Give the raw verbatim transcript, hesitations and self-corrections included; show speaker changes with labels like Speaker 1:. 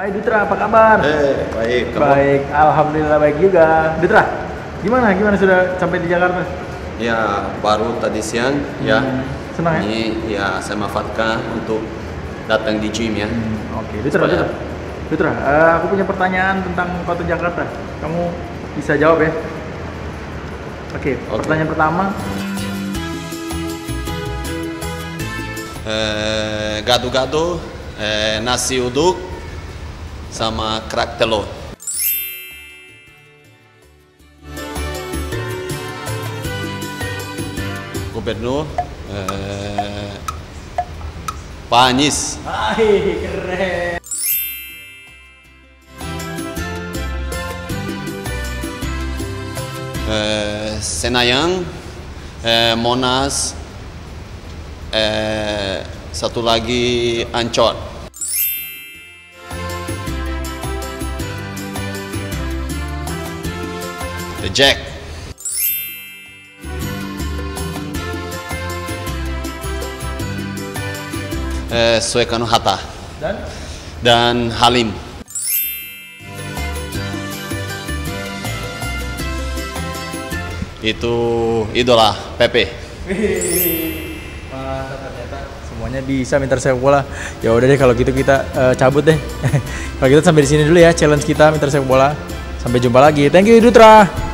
Speaker 1: Hai Dutra, apa kabar?
Speaker 2: Eh, baik. Kamu?
Speaker 1: Baik, alhamdulillah baik juga. Dutra, gimana? Gimana sudah sampai di Jakarta?
Speaker 2: Ya, baru tadi siang
Speaker 1: Hmm,
Speaker 2: ya.
Speaker 1: senang ya?
Speaker 2: Ini ya saya manfaatkan untuk datang di gym ya.
Speaker 1: Hmm, Oke, Dutra,
Speaker 2: Supaya-
Speaker 1: Dutra. Dutra, eh, aku punya pertanyaan tentang kota Jakarta. Kamu bisa jawab ya? Oke,
Speaker 2: Oke.
Speaker 1: pertanyaan pertama.
Speaker 2: Eh, gado-gado, eh, nasi uduk, sama kerak telur. Gubernur, eh, Pak Anies.
Speaker 1: Hai, keren.
Speaker 2: Eh, Senayang, eh, Monas, eh, satu lagi Ancol. The Jack. Eh, Soekarno Hatta
Speaker 1: Dan
Speaker 2: dan Halim. Itu idola Pepe.
Speaker 1: Wih, mantap ternyata semuanya bisa minta sepak bola. Ya udah deh kalau gitu kita eh, cabut deh. Kalau gitu sampai di sini dulu ya challenge kita minta sepak bola. Sampai jumpa lagi. Thank you Dutra.